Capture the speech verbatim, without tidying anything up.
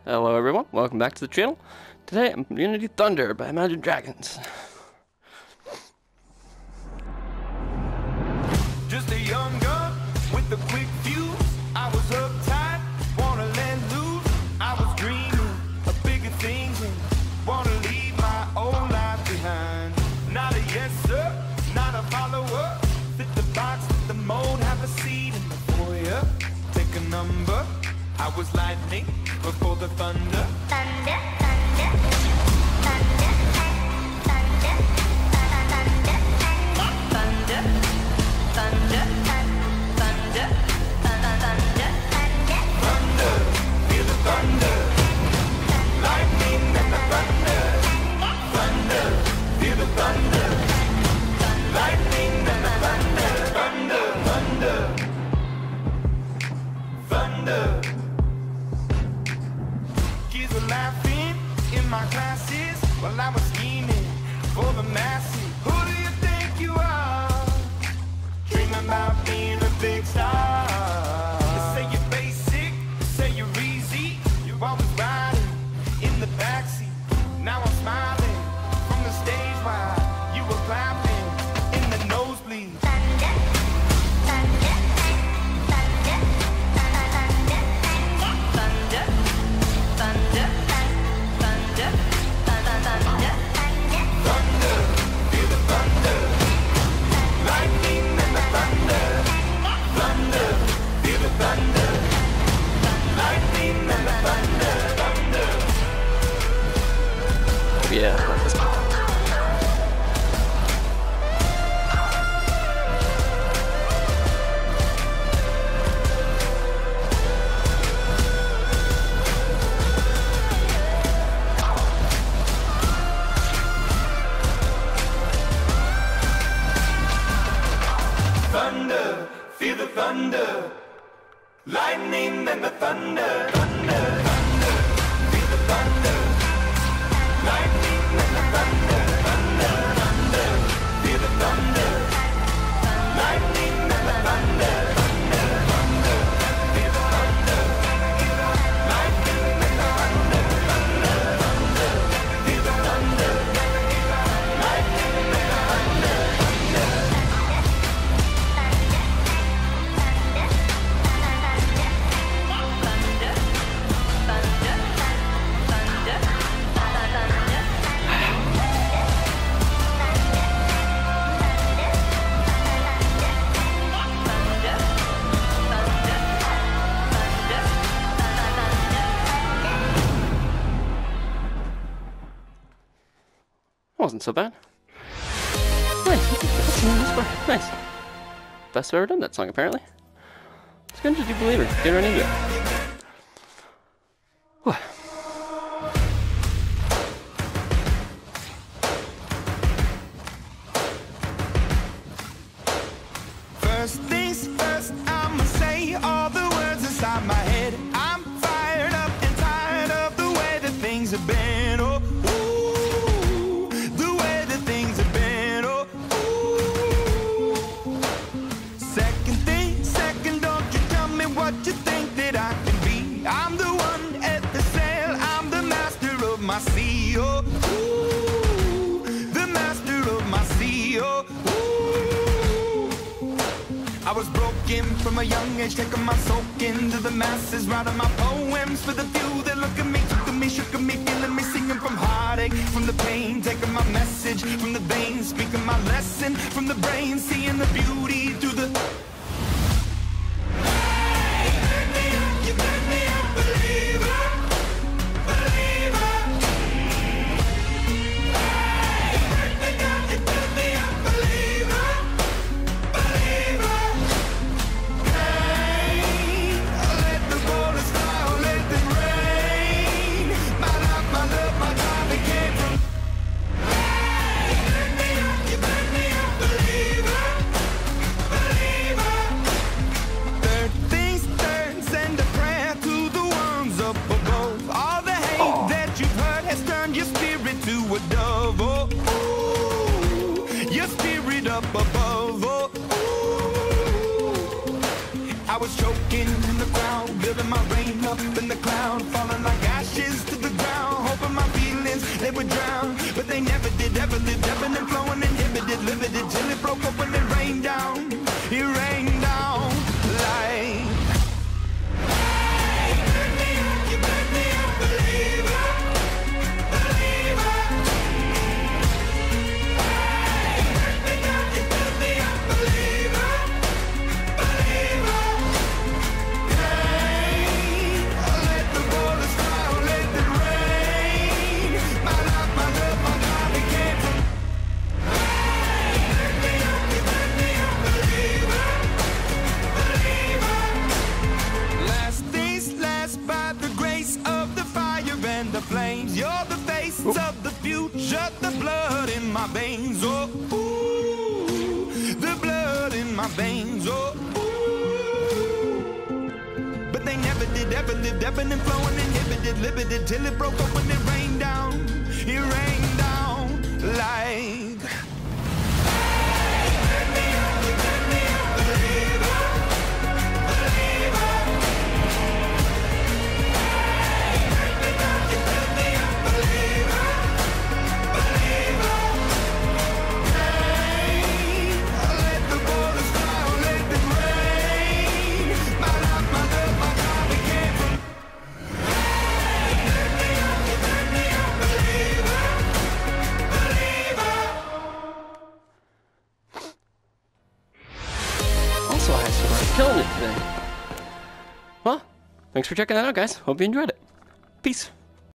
Hello everyone, welcome back to the channel. Today I'm going to do Thunder by Imagine Dragons. Just a young gun with a quick fuse. I was uptight, wanna let loose. I was dreaming of bigger things and wanna leave my old life behind. Not a yes sir, not a follower. Fit the box, fit the mold, have a seat in the foyer. Take a number. I was lightning before the thunder. Thunder, thunder, thunder, thunder, thunder, thunder, thunder, thunder, thunder, Thunder, feel the thunder. Lightning and the thunder. Thunder, feel the thunder. Lightning and the thunder. Thunder, thunder, thunder. Kids were laughing in my classes while I was scheming for the masses. Who do you think you are? Dreaming about being a big star. They say you're basic, they say you're easy. You're always riding in the backseat. Now I'm smiling from the stage while you were clapping in the nosebleed. thunder, thunder, thunder, thunder, thunder, thunder, thunder, thunder, Thunder, feel the thunder. Lightning and the thunder. Thunder, feel the thunder. Lightning and the thunder. Thunder. Yeah, like this. Thunder, feel the thunder. Lightning and the thunder. Thunder, thunder, feel the thunder. Lightning and the thunder. Thunder, thunder, feel the thunder. Lightning and the thunder. Thunder, thunder, feel the thunder. Lightning and the thunder. Thunder, thunder, feel the thunder. Lightning and the thunder. Wasn't so bad. Nice. That's a nice part. Nice. Best I've ever done that song, apparently. Let's go into Do Believer. Get right into it. Whew. First things first, I'ma say all the words inside my head. I'm fired up and tired of the way that things have been. Oh, ooh, the way that things have been. Oh, ooh. Second thing, second, don't you tell me what you think that I can be. I'm the one at the sail, I'm the master of my sea. Oh, ooh, the master of my sea. Oh, ooh. I was broken from a young age, taking my soak into the masses, writing my poems for the few that look at me, took at me, shook at me, feeling me, singing from heartache, from the pain, taking my message from the veins, speaking my lesson from the brain, seeing the beauty through the. Hey, you make me up, you make me a believer, believer. Hey, you make me up, you make me a believer, believer. Hey, let the bullets fly, or let them rain. My life, my love, my time, it came from. Hey, you make me up, you make me a believer, believer. Third things third, send a prayer to the ones up above. All the hate that you've heard has turned your spirit to a dove. Oh, ooh, your spirit up above. Oh, ooh. I was choking in the crowd, building my rain up in the cloud, falling like ashes you're the face of the future, the blood in my veins, oh, ooh, the blood in my veins, oh, ooh. But they never did, ever lived, ebbing and flowing, inhibited, limited, till it broke up when it rained down, it rained down like. Killing it today. Well, thanks for checking that out, guys. Hope you enjoyed it. Peace.